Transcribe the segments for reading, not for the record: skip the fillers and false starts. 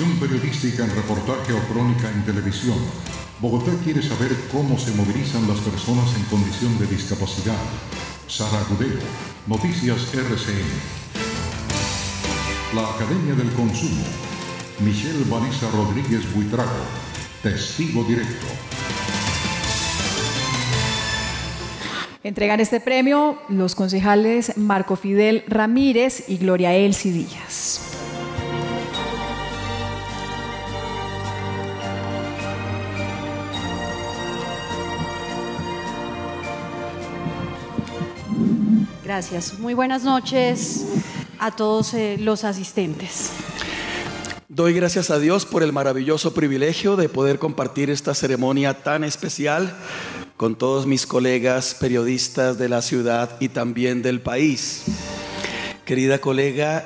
Innovación periodística en reportaje o crónica en televisión. Bogotá quiere saber cómo se movilizan las personas en condición de discapacidad. Sara Agudelo, Noticias RCN. La Academia del Consumo. Michelle Vanessa Rodríguez Buitrago, testigo directo. Entregan este premio los concejales Marco Fidel Ramírez y Gloria Elsie Díaz. Gracias. Muy buenas noches a todos los asistentes. Doy gracias a Dios por el maravilloso privilegio de poder compartir esta ceremonia tan especial con todos mis colegas periodistas de la ciudad y también del país. Querida colega,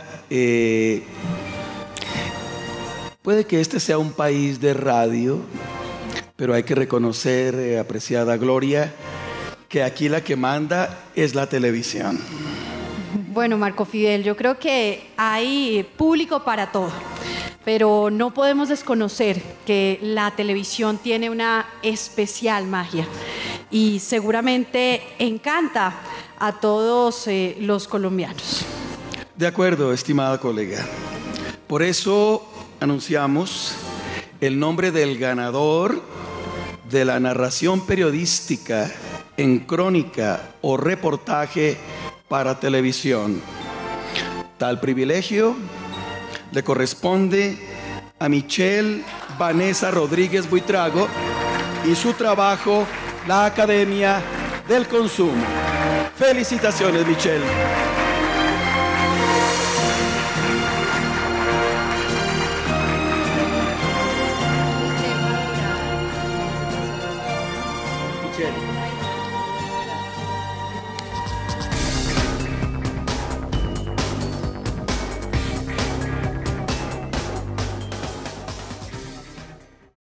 puede que este sea un país de radio, pero hay que reconocer, apreciada Gloria, que aquí la que manda es la televisión. Bueno, Marco Fidel, yo creo que hay público para todo, pero no podemos desconocer que la televisión tiene una especial magia y seguramente encanta a todos los colombianos. De acuerdo, estimada colega. Por eso anunciamos el nombre del ganador de la narración periodística en crónica o reportaje para televisión. Tal privilegio le corresponde a Michelle Vanessa Rodríguez Buitrago y su trabajo, la Academia del Consumo. Felicitaciones, Michelle. Michelle.